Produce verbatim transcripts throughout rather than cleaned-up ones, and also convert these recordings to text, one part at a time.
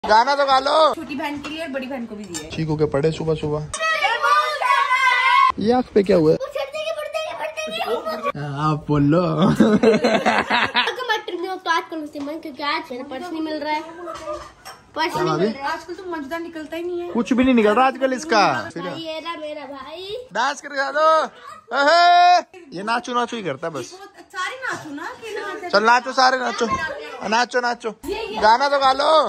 गाना तो गा लो। छोटी बहन के लिए और बड़ी बहन को भी दिए। चीकू के पड़े सुबह सुबह। ये आँख पे क्या हुआ? आप बोलो। क्योंकि आज पर्स नहीं मिल रहा है। पर्स नहीं मिल रहा है। आजकल तो मजेदार निकलता ही नहीं है। कुछ भी नहीं निकल रहा आजकल इसका। ये रहा मेरा भाई। डांस कर दो। ये नाचो नाचो ही करता है बस। सारे नाचो ना। चल नाचो सारे नाचो नाचो नाचो। गाना तो गा लो।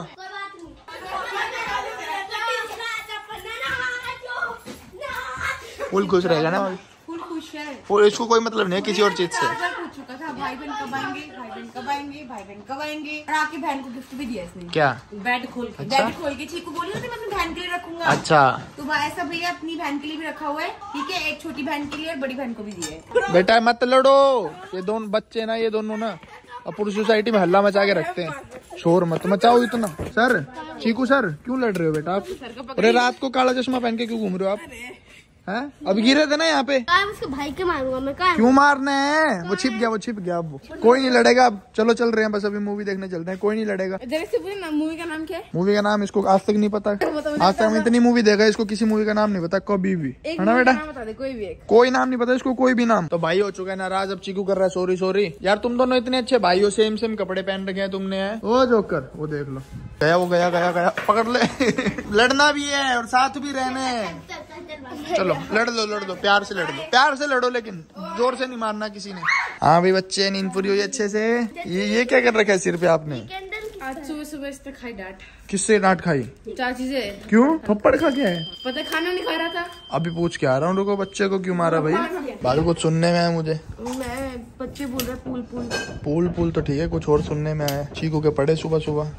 फुल खुश रहेगा ना। फुल खुश है। फुल इसको कोई मतलब नहीं है किसी और चीज से। पूछ चुका था भाई बहन कब आएंगे, भाई बहन कब आएंगे, भाई बहन कब आएंगे। और आके बहन को गिफ्ट भी दिया इसने। क्या? बेड खोल के। अच्छा? बेड खोल के चीकू बोली मैं अपनी बहन के लिए रखूंगा। अच्छा तो भाई ऐसा भैया अपनी बहन के लिए भी रखा हुआ है। ठीक है, एक छोटी बहन के लिए और बड़ी बहन को भी दिया। बेटा मत लड़ो। ये दोनों बच्चे ना ये दोनों ना अब पूरी सोसाइटी में हल्ला मचा के रखते हैं। शोर मत मचाओ इतना। सर चीकू सर क्यों लड़ रहे हो बेटा आप? अरे रात को काला चश्मा पहन के क्यों घूम रहे हो आप? हैं? अभी गिरे थे ना यहाँ पे। उसके भाई के मारूंगा मैं। क्यों मारना है? वो छिप गया वो छिप गया। अब कोई नहीं लड़ेगा। अब चलो चल रहे हैं बस अभी मूवी देखने चलते हैं। कोई नहीं लड़ेगा। मूवी का नाम क्या है? मूवी का नाम इसको आज तक नहीं पता। आज तक हम इतनी मूवी देखा इसको किसी मूवी का नाम नहीं पता कभी भी। है ना बेटा? कोई भी एक। कोई नाम नहीं पता इसको कोई भी नाम। तो भाई हो चुका है नाराज। अब चीकू कर रहा है सॉरी सॉरी। यार तुम दोनों इतने अच्छे भाई हो। सेम सेम कपड़े पहन रखे हैं तुमने। है वो जोकर वो देख लो। गया वो गया गया गया पकड़ ले। लड़ना भी है और साथ भी रहना है। चलो लड़ लो लड़ लो प्यार से लड़ लो। प्यार से लड़ो लेकिन जोर से नहीं मारना किसी ने। हाँ भाई बच्चे नींद पूरी हुई अच्छे से। ये ये क्या कर रखा है सिर पे आपने? आज सुबह सुबह इस पे खाई डांट। किससे डांट खाई? चाची से। क्यों? थप्पड़ खा के? पता खाना नहीं खा रहा था। अभी पूछ के आ रहा हूँ। रुको बच्चे को क्यों मारा भाई? बालू कुछ सुनने में है मुझे। मैं बच्चे बोल रहे पूल पूल पूल पूल तो ठीक है कुछ और सुनने में आया। चीकू के पड़े सुबह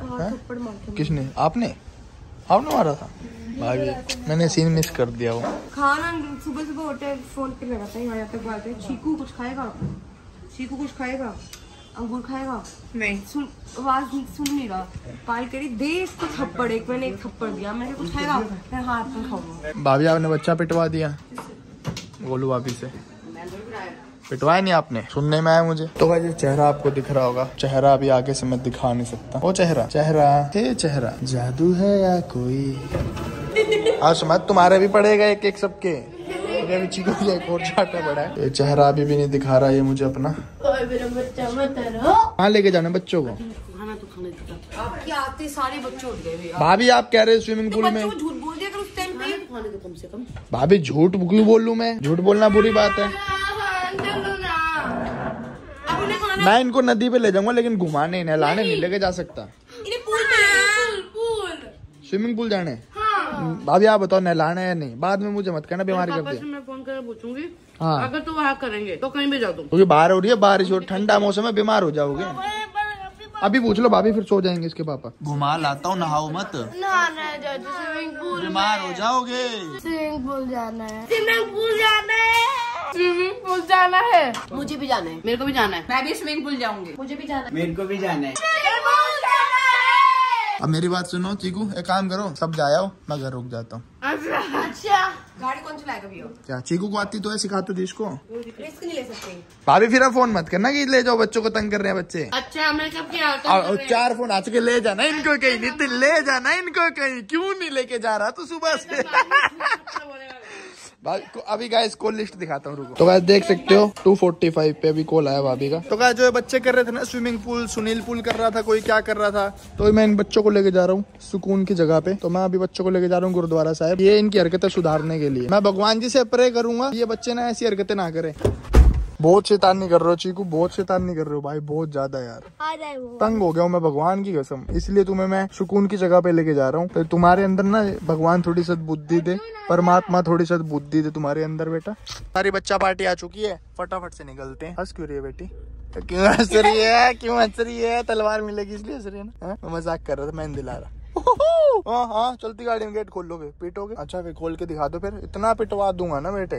सुबह। किसने? आपने? आपने मारा था? भाई मैंने सीन मिस कर दिया। वो खाना सुबह सुबह उठे फोन पे लगाता है। यहाँ पे बात है चीकू कुछ खाएगा, चीकू कुछ खाएगा, अंगूर खाएगा। नहीं सुन आवाज सुन नहीं रहा। पाल करी दे इसको थप्पड़। एक मैंने एक थप्पड़ दिया। मैंने कुछ खाएगा मैं हाथ में खाऊंगा। भाभी आपने बच्चा पिटवा दिया गोलू भाभी से। पिटवाया नहीं आपने? सुनने में आया मुझे। तो भाई चेहरा आपको दिख रहा होगा। चेहरा अभी आगे से मैं दिखा नहीं सकता। वो चेहरा चेहरा हे चेहरा जादू है या कोई? आज समझ तुम्हारे भी पड़ेगा एक एक सबके। चीकू एक और चाटा बड़ा है। ये चेहरा अभी भी नहीं दिखा रहा ये मुझे अपना। कहाँ लेके जाना बच्चों को? खाना तो खाने देता। आपके आते सारे बच्चे उठ गए। भाभी आप कह रहे स्विमिंग पूल में झूठ बोल दिया उस टाइम पे। खाने तो कम से कम। भाभी झूठ क्यों बोल लूं मैं? झूठ बोलना बुरी बात है। मैं इनको नदी पे ले जाऊंगा लेकिन घुमाने नहलाने नहीं लेके जा सकता। स्विमिंग पूल जाने? भाभी आप बताओ नहलाना है नहीं? बाद में मुझे मत कहना बीमारी कर दे। मैं फोन कर पूछूंगी। हाँ अगर तो वहाँ करेंगे तो कहीं भी जा दूँ। क्योंकि बाहर हो रही है बारिश और ठंडा मौसम है बीमार हो जाओगे। अभी पूछ लो भाभी फिर सो जाएंगे इसके पापा। घुमा लाता हूँ नहाओ मत। स्विमिंग पूल बीमार हो जाओगे। स्विमिंग पूल जाना है। स्विमिंग पूल जाना है। स्विमिंग पूल जाना है। मुझे भी जाना है। मेरे को भी जाना है। मैं भी स्विमिंग पूल जाऊंगी। मुझे भी जाना है। मेरे को भी जाना है। अब मेरी बात सुनो चीकू एक काम करो सब जाओ मैं घर रुक जाता हूँ। अच्छा अच्छा गाड़ी कौन चलाएगा भैया? क्या चीकू को आती तो है सिखा तो दी इसको। रिस्क नहीं ले सकते। भाभी फिर फोन मत करना कि ले जाओ बच्चों को तंग कर रहे हैं बच्चे। अच्छा मैं कब क्या और चार फोन आ चुके ले जाना इनको कहीं नितिन ले जाना इनको कहीं। क्यों नहीं लेके जा रहा तू सुबह से? अभी गाइस कॉल लिस्ट दिखाता हूँ रुको। तो गाइस देख सकते हो टू फोर्टी फाइव पे अभी कॉल आया भाभी का। तो गाइस जो बच्चे कर रहे थे ना स्विमिंग पूल सुनील पूल कर रहा था कोई क्या कर रहा था। तो मैं इन बच्चों को लेके जा रहा हूँ सुकून की जगह पे। तो मैं अभी बच्चों को लेके जा रहा हूँ गुरुद्वारा साहिब। ये इनकी हरकतें सुधारने के लिए मैं भगवान जी से प्रे करूंगा ये बच्चे ना ऐसी हरकतें ना करें। बहुत शैतानी कर रहे हो चीकू बहुत शैतानी कर रहे हो भाई बहुत ज्यादा यार। तंग हो गया हूँ मैं भगवान की कसम। इसलिए तुम्हें मैं सुकून की जगह पे लेके जा रहा हूँ। तो तुम्हारे अंदर ना भगवान थोड़ी सद्बुद्धि दे परमात्मा थोड़ी सद्बुद्धि दे तुम्हारे अंदर बेटा। सारी बच्चा पार्टी आ चुकी है फटाफट से निकलते हैं। हंस क्यों रही है बेटी? क्यों हंस रही है? क्यों हंस रही है? तलवार मिलेगी इसलिए हंस रही है ना? मैं मजाक कर रहा था मैं दिला रहा। हाँ हाँ चलती गाड़ी में गेट खोल लोगे पीटोगे? अच्छा फिर खोल के दिखा दो फिर इतना पिटवा दूंगा ना बेटे।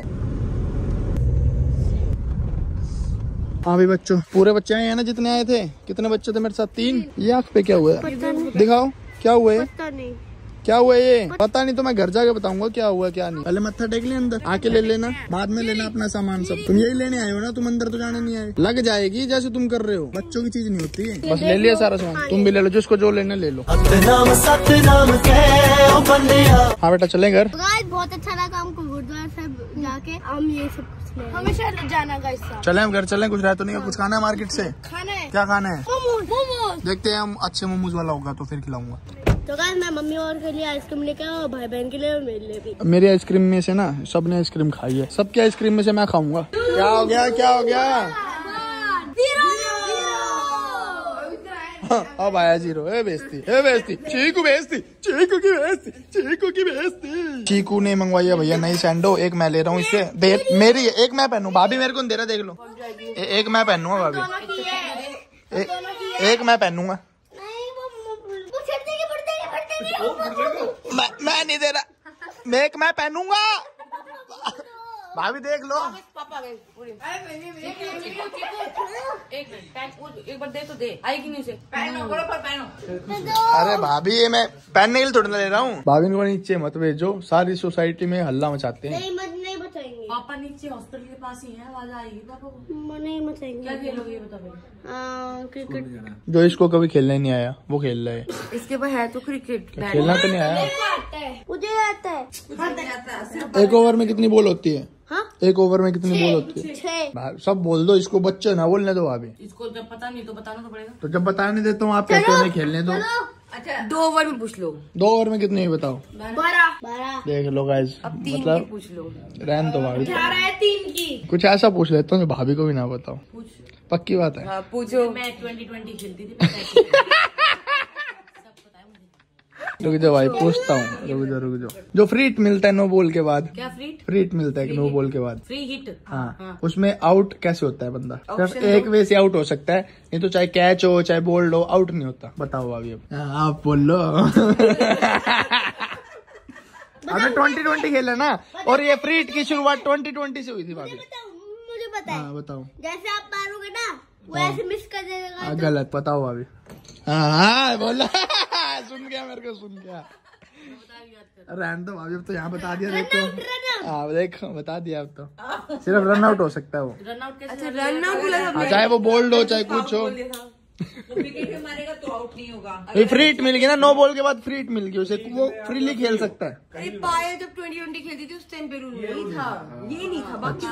हाँ भाई बच्चों पूरे बच्चे आए हैं ना जितने आए थे? कितने बच्चे थे मेरे साथ? तीन। ये आँख पे क्या हुआ है? दिखाओ क्या हुआ है? पता नहीं। क्या हुआ ये पता नहीं, तो मैं घर जाके बताऊंगा क्या हुआ क्या नहीं। पहले मत्था टेक ले, अंदर आके ले लेना, बाद में लेना अपना सामान सब। तुम यही लेने आए हो ना, तुम अंदर तो जाने नहीं आए। लग जाएगी जैसे तुम कर रहे हो, बच्चों की चीज नहीं होती है। बस ले लिया सारा सामान, तुम भी ले लो, जिसको जो लेना ले लो। हाँ बेटा चले घर। बहुत अच्छा लगा हमको गुरुद्वारा साहब जाके, हम ये सब हमेशा जाना गाइस। चले हम घर चले, कुछ रह तो नहीं, कुछ खाना है मार्केट से? खाना है। क्या खाना है? मोमोज। मोमोज देखते हैं, हम अच्छे मोमोज वाला होगा तो फिर खिलाऊंगा। तो गाइस मैं मम्मी और के लिए आइसक्रीम लेके आया, भाई बहन के लिए और मेरे लिए भी। मेरी आइसक्रीम में से ना सबने आइसक्रीम खाई है, सबकी आइसक्रीम में से मैं खाऊंगा। क्या हो गया क्या हो गया? अब आया जीरो। ए बेइज्जती, ए बेइज्जती, चीकू बेइज्जती, चीकू की बेइज्जती, चीकू की बेइज्जती। चीकू ने मंगवाई है भैया नई सैंडो, एक मैं ले रहा हूँ इससे। दे मेरी एक मैं पहनूं, भाभी मेरे को नहीं दे रहा, देख लो। ए, एक मैं पहनूंगा भाभी, ए, एक मैं पहनूंगा। मैं मैं नहीं दे रहा, मैं एक मैं पहनूंगा। भाभी देख लो। पापा गए एक एक बार दे तो दे, आएगी नहीं उसे। पहनो बराबर पहनो। अरे भाभी ये मैं पहनने के लिए थोड़ी ना ले रहा हूँ। भाभी को नीचे मत भेजो, सारी सोसाइटी में हल्ला मचाते हैं। नहीं मत नहीं बताएंगे। पापा नीचे हॉस्पिटल के पास ही है, आवाज आएगी पापा को। नहीं बताएंगे। क्या खेलोगे ये बताओ। क्रिकेट। जो इसको कभी खेलने नहीं आया वो खेल रहा है। इसके पास है तो क्रिकेट, खेलना तो नहीं आया। मुझे आता है। एक ओवर में कितनी बॉल होती है? हाँ? एक ओवर में कितनी बॉल होती है? छह। सब बोल दो, इसको बच्चे ना बोलने दो भाभी। इसको जब पता नहीं तो बताना तो पड़ेगा। तो जब बता नहीं देता हूँ आप कहते हैं खेलने दो। अच्छा दो ओवर में पूछ लो। दो ओवर में कितनी बताओ? बारह। बारह। देख लो गाइस, अब तीन मतलब की पूछ लो। रहन तो भाभी, है तीन की। कुछ ऐसा पूछ लेता हूँ जो भाभी को भी ना बताओ। पूछ। पक्की बात है। हाँ, पूछो। मैं ट्वेंटी ट्वेंटी खेलती थी। रुक जाओ भाई, पूछता हूँ, रुक जाओ रुक जाओ। जो फ्रीट मिलता है नो बॉल के बाद, क्या फ्रीट? फ्रीट मिलता है नो बॉल के बाद, फ्री हिट। हाँ, हाँ। उसमें आउट कैसे होता है बंदा? सिर्फ Option एक दो। वे से आउट हो सकता है, नहीं तो चाहे कैच हो चाहे बोल्ड हो, आउट नहीं होता। बताओ अभी अब आप बोल लो। अभी ट्वेंटी ट्वेंटी खेला ना, और ये फ्रीट की शुरुआत ट्वेंटी ट्वेंटी से हुई थी भाभी। मुझे पता है। हाँ बताओ। जैसे आप मारोगे ना वो ऐसे मिस कर देगा। हाँ गलत, बताओ भाभी। हाँ हाँ बोला। सुन गया, मेरे को सुन गया। रहने दो भाभी, अब तो यहाँ बता दिया। देखो हाँ देखो बता दिया, अब तो सिर्फ रन आउट हो सकता है वो। रन आउट कैसे? अच्छा रन आउट बोला हाँ, चाहे वो बोल्ड हो चाहे कुछ हो। विकेट पे मारेगा तो आउट नहीं होगा। ये फ्रीट मिल गई ना, नो बॉल के बाद फ्रीट मिल गई उसे, वो फ्रीली खेल सकता है। अरे पायल जब ट्वेंटी ट्वेंटी खेलती थी उस टाइम पे रूल नहीं था, ये नहीं था। बाकी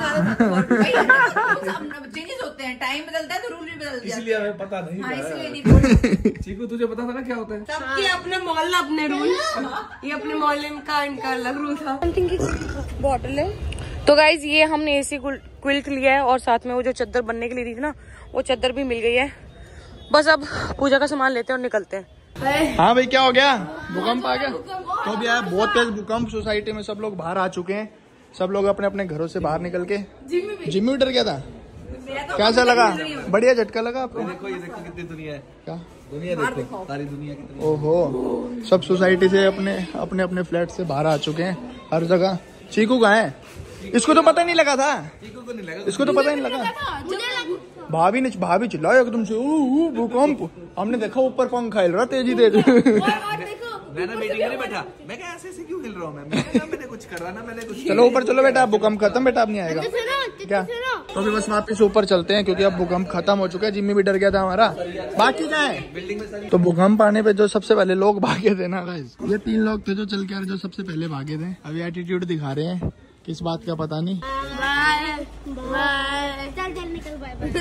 सारा चेंजेस होते हैं, टाइम बदलता है तो रूल भी बदल जाता है। इसलिए हमें पता नहीं। हाँ इसलिए नहीं। चीकू तुझे पता था ना क्या होता है? सबके अपने मोहल्ला अपने रूल, ये अपने मोहल्ले का इनका अलग रूल था। बॉटल है। तो गाइज ये हमने एसी क्विल्ट लिया है और साथ में वो जो चादर बनने के लिए दी थी ना, वो चादर भी मिल गई है। बस अब पूजा का सामान लेते हैं और निकलते हैं। हाँ भाई क्या हो गया? भूकंप आ गया? तो भी यार बहुत तेज भूकंप, सोसाइटी में सब लोग बाहर आ चुके हैं, सब लोग अपने अपने घरों से बाहर निकल के। जिम्मी डर गया था। कैसा लगा? बढ़िया झटका लगा आपको? देखो ये देखो कितनी दुनिया है। क्या दुनिया देखो, सारी दुनिया कितनी। ओहो, सब सोसाइटी से अपने अपने अपने फ्लैट से बाहर आ चुके हैं हर जगह। चीकू कहाँ है? इसको तो पता नहीं लगा था। चीकू को नहीं लगा। इसको तो पता नहीं लगा। भाभी ने भाभी चिल्लाया एकदम से, ओ भूकंप। हमने देखा ऊपर पंखा हिल रहा तेजी तेजी। मैं ना मीटिंग में नहीं बैठा, मैं क्या ऐसे ऐसे क्यों हिल रहा हूँ? मैं मैंने कहा मैंने कुछ करा ना, मैंने कुछ। चलो ऊपर चलो बेटा, भूकंप खत्म बेटा, अब नहीं आएगा क्या? तो अभी बस वापस ऊपर चलते हैं क्योंकि अब भूकंप खत्म हो चुका है। जिम्मी भी डर गया था हमारा। बाकी क्या है बिल्डिंग में सारी। तो भूकंप आने पे जो सबसे पहले लोग भागे थे ना गाइस, ये तीन लोग थे जो चल के जो सबसे पहले भागे थे। अभी एटीट्यूड दिखा रहे हैं, किस बात का पता नहीं। Bye bye. चल चल निकल, बाय बाय।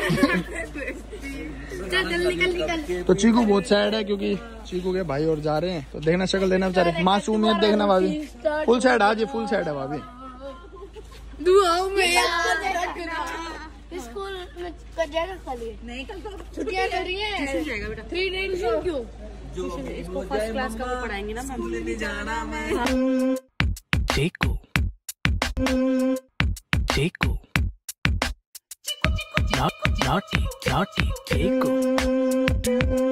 चल चल निकल निकल। तो चीकू बहुत सैड है क्योंकि चीकू के भाई और जा रहे हैं, तो देखना शक्ल देना बेचारे, मासूमियत देखना भाभी। फुल सैड आज, ये फुल सैड है भाभी। दुआओं में स्कूल में कर जाएगा खाली। नहीं कल तो छुट्टियां कर रही है। जाएगा बेटा। थ्री डेज क्यों? इसको फर्स्ट क्लास का वो पढ़ाएंगे ना मैम। ले जाना मैं। Chico. Chico. Not, naughty, naughty, Chico.